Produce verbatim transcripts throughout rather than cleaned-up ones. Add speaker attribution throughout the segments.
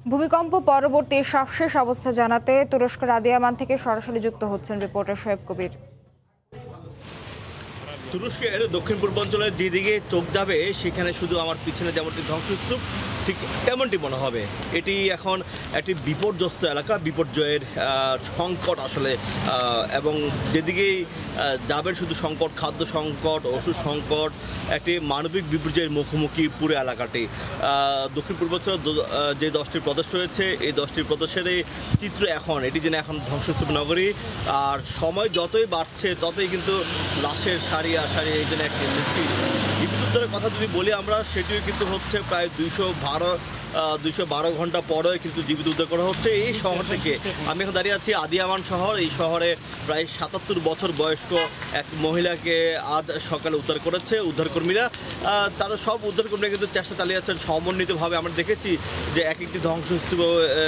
Speaker 1: ভূমিকম্প পরবর্তী সবশেষ অবস্থা জানাতে তুরস্কের আদিয়ামান থেকে সরাসরি যুক্ত হচ্ছেন রিপোর্টার শোয়েব কবির।
Speaker 2: তুরস্কের দক্ষিণ পূর্বাঞ্চলের যেদিকে চোখ যাবে সেখানে শুধু আমার পিছনে যেমনটি ধ্বংসস্তূপ ঠিক তেমনটি মনে হবে। এটি এখন একটি বিপর্যস্ত এলাকা, বিপর্যয়ের সংকট আসলে, এবং যেদিকেই যাবে শুধু সংকট, খাদ্য সংকট, ওষুধ সংকট, একটি মানবিক বিপর্যয়ের মুখোমুখি পুরো এলাকাটি। দক্ষিণ পূর্বাঞ্চলের যে দশটি প্রদেশ রয়েছে এই দশটি প্রদেশের চিত্র এখন এটি যেন এখন ধ্বংসস্তূপ নগরী। আর সময় যতই বাড়ছে ততই কিন্তু লাশের সারি আর সারি এই জন্য একটি মিছিল। জীবিত উদ্ধারের কথা যদি বলি আমরা, সেটিও কিন্তু হচ্ছে প্রায় দুইশো বারো দুইশো বারো ঘন্টা পরে কিন্তু জীবিত উদ্ধার করা হচ্ছে এই শহর থেকে। আমি এখন দাঁড়িয়ে আছি আদিয়ামান শহর। এই শহরে প্রায় সাতাত্তর বছর বয়স্ক এক মহিলাকে আজ সকালে উদ্ধার করেছে উদ্ধারকর্মীরা। তারা সব উদ্ধারকর্মীরা কিন্তু চেষ্টা চালিয়ে যাচ্ছেন সমন্বিতভাবে। আমরা দেখেছি যে এক একটি ধ্বংসস্তূপ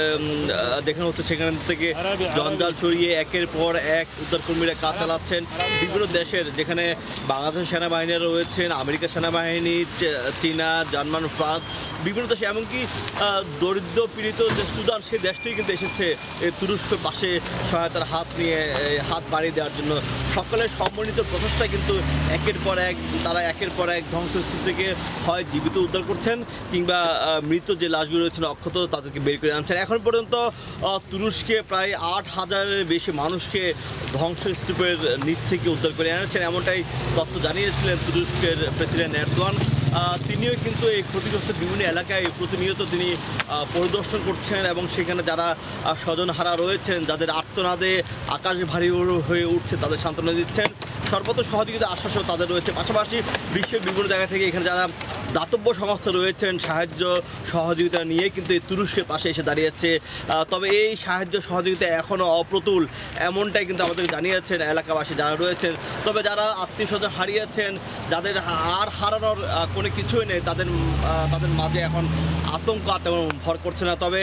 Speaker 2: দেখানো হচ্ছে, সেখান থেকে জঞ্জাল ছড়িয়ে একের পর এক উদ্ধারকর্মীরা কাজ চালাচ্ছেন। বিভিন্ন দেশের, যেখানে বাংলাদেশ সেনাবাহিনীরা রয়েছেন, আমেরিকা সেনাবাহিনী, চীনা, জার্মান, ফ্রান্স, বিভিন্ন দেশে, এমনকি দরিদ্র পীড়িত যে সুদান, সেই দেশটিই কিন্তু এসেছে এই তুরস্কের পাশে সহায়তার হাত নিয়ে হাত বাড়িয়ে দেওয়ার জন্য। সকলের সমন্বিত প্রচেষ্টা কিন্তু একের পর এক তারা একের পর এক ধ্বংসস্তূপ থেকে হয় জীবিত উদ্ধার করছেন, কিংবা মৃত যে লাশগুলো রয়েছেন অক্ষত তাদেরকে বের করে আনছেন। এখন পর্যন্ত তুরস্কে প্রায় আট হাজারের বেশি মানুষকে ধ্বংসস্তূপের নিচ থেকে উদ্ধার করে এনেছেন, এমনটাই তথ্য জানিয়েছিলেন তুরস্কের প্রেসিডেন্ট এরদোয়ান। তিনিও কিন্তু এই ক্ষতিগ্রস্ত বিভিন্ন এলাকায় প্রতিনিয়ত তিনি পরিদর্শন করছেন এবং সেখানে যারা স্বজনহারা রয়েছেন, যাদের আর্তনাদে আকাশ ভারী হয়ে উঠছে, তাদের সান্ত্বনা দিচ্ছেন। সর্বত সহযোগিতা আশ্বাসও তাদের রয়েছে। পাশাপাশি বিশ্বের বিভিন্ন জায়গা থেকে এখানে যারা দাতব্য সংস্থা রয়েছেন সাহায্য সহযোগিতা নিয়ে কিন্তু এই তুরস্কের পাশে এসে দাঁড়িয়েছে। তবে এই সাহায্য সহযোগিতা এখনও অপ্রতুল, এমনটাই কিন্তু আমাদের জানিয়েছেন এলাকাবাসী যারা রয়েছেন। তবে যারা আত্মীয় স্বজন হারিয়েছেন, যাদের আর হারানোর কোনো কিছুই নেই, তাদের তাদের মাঝে এখন আতঙ্ক আর তেমন ভর করছে না। তবে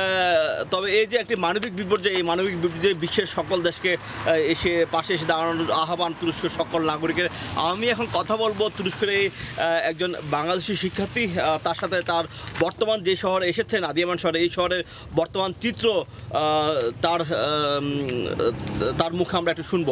Speaker 2: তবে এই যে একটি মানবিক বিপর্যয়, এই মানবিক বিপর্যয় বিশ্বের সকল দেশকে এসে পাশে এসে দাঁড়ানোর আহ্বান তুরস্কের সকল নাগরিকের। আমি এখন কথা বলবো তুরস্কের এই একজন বাংলাদেশি শিক্ষার্থী, তার সাথে তার বর্তমান যে শহরে এসেছেন আদিয়ামান শহরে, এই শহরের বর্তমান চিত্র তার তার মুখে আমরা একটু শুনবো।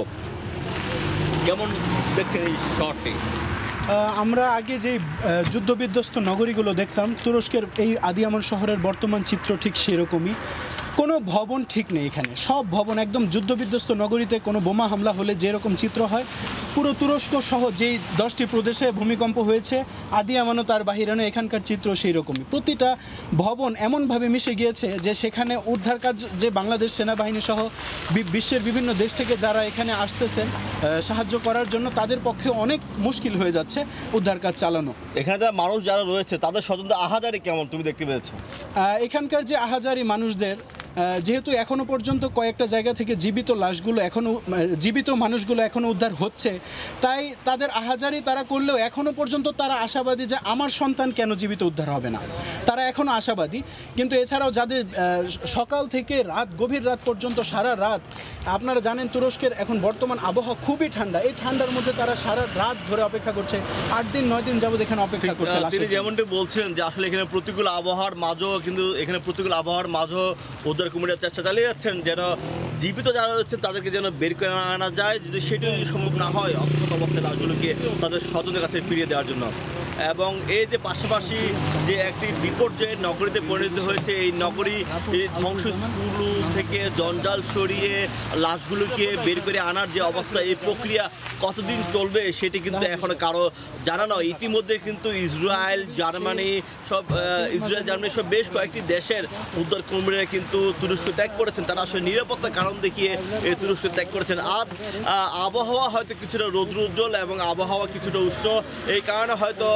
Speaker 2: কেমন দেখছেন এই শহরটি?
Speaker 3: আমরা আগে যে যুদ্ধবিধ্বস্ত নগরীগুলো দেখতাম, তুরস্কের এই আদিয়ামান শহরের বর্তমান চিত্র ঠিক সেরকমই। কোনো ভবন ঠিক নেই এখানে, সব ভবন একদম যুদ্ধবিধ্বস্ত নগরীতে কোনো বোমা হামলা হলে যেরকম চিত্র হয়, পুরো তুরস্ক সহ যেই দশটি প্রদেশে ভূমিকম্প হয়েছে, আদিয়ামানও তার বাহিরানো, এখানকার চিত্র সেই রকমই। প্রতিটা ভবন এমনভাবে মিশে গিয়েছে যে সেখানে উদ্ধার কাজ, যে বাংলাদেশ সেনাবাহিনী সহ বিশ্বের বিভিন্ন দেশ থেকে যারা এখানে আসতেছেন সাহায্য করার জন্য, তাদের পক্ষে অনেক মুশকিল হয়ে যাচ্ছে উদ্ধার কাজ চালানো।
Speaker 2: এখানে যারা মানুষ যারা রয়েছে তাদের স্বতন্ত্র আহাজারি কেমন তুমি দেখতে পেয়েছো?
Speaker 3: এখানকার যে আহাজারি মানুষদের, যেহেতু এখনো পর্যন্ত কয়েকটা জায়গা থেকে জীবিত লাশগুলো এখনও জীবিত মানুষগুলো এখনও উদ্ধার হচ্ছে, তাই তাদের আহাজারি তারা করলেও এখনও পর্যন্ত তারা আশাবাদী যে আমার সন্তান কেন জীবিত উদ্ধার হবে না, তারা এখনও আশাবাদী। কিন্তু এছাড়াও যাদের সকাল থেকে রাত, গভীর রাত পর্যন্ত সারা রাত, আপনারা জানেন তুরস্কের এখন বর্তমান আবহাওয়া খুবই ঠান্ডা, এই ঠান্ডার মধ্যে তারা সারা রাত ধরে অপেক্ষা করছে, আট দিন নয় দিন যাবত এখানে অপেক্ষা করছে।
Speaker 2: তিনি যেমনটি বলছিলেন যে আসলে এখানে প্রতিকূল আবহাওয়ার মাঝেও কিন্তু এখানে প্রতিকূল আবহাওয়ার মাঝেও উদ্ধার কর্মীরা চেষ্টা চালিয়ে যাচ্ছেন যেন জীবিত যারা রয়েছেন তাদেরকে যেন বের করে আনা যায়। যদি সেটি যদি সম্ভব না হয়, অক্ষত অবস্থায় লাশগুলোকে তাদের স্বজনের কাছে ফিরিয়ে দেওয়ার জন্য। এবং এই যে পাশাপাশি যে একটি বিপর্যয়ের নগরীতে পরিণত হয়েছে, এই নগরী এই ধ্বংসস্তূপগুলো থেকে জঞ্জাল সরিয়ে লাশগুলোকে বের করে আনার যে অবস্থা, এই প্রক্রিয়া কতদিন চলবে সেটি কিন্তু এখনো কারো জানা নয়। ইতিমধ্যে কিন্তু ইসরায়েল, জার্মানি সব ইসরায়েল জার্মানি সব বেশ কয়েকটি দেশের উদ্ধার কর্মীরা কিন্তু তুরস্ক ত্যাগ করেছেন। তারা আসলে নিরাপত্তার কারণ দেখিয়ে এই তুরস্ক ত্যাগ করেছেন। আজ আবহাওয়া হয়তো কিছুটা রৌদ্র উজ্জ্বল এবং আবহাওয়া কিছুটা উষ্ণ, এই কারণে হয়তো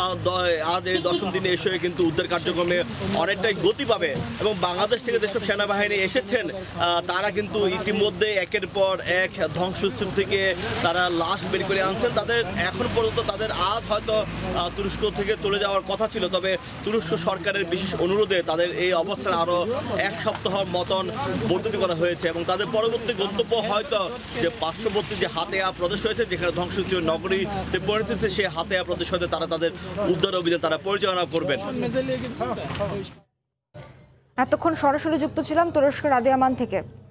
Speaker 2: আজ এই দশম দিনে এসে কিন্তু উদ্ধার কার্যক্রমে অনেকটাই গতি পাবে। এবং বাংলাদেশ থেকে যেসব সেনাবাহিনী এসেছেন তারা কিন্তু ইতিমধ্যে একের পর এক ধ্বংসস্তূপ থেকে তারা লাশ বের করে আনছেন। তাদের এখন পর্যন্ত তাদের আজ হয়তো তুরস্ক থেকে চলে যাওয়ার কথা ছিল, তবে তুরস্ক সরকারের বিশেষ অনুরোধে তাদের এই অবস্থান আরও এক সপ্তাহ মতন বর্ধিত করা হয়েছে এবং তাদের পরবর্তী গন্তব্য হয়তো যে পার্শ্ববর্তী যে হাতেয়া প্রদেশ রয়েছে, যেখানে ধ্বংসস্তূপ নগরীতে পরিণত হয়েছে, সেই হাতেয়া প্রদেশ হতে তারা তাদের উদ্ধার অভিযান তারা পরিচালনা করবেন।
Speaker 1: এতক্ষণ সরাসরি যুক্ত ছিলাম তুরস্কের আদিয়ামান থেকে।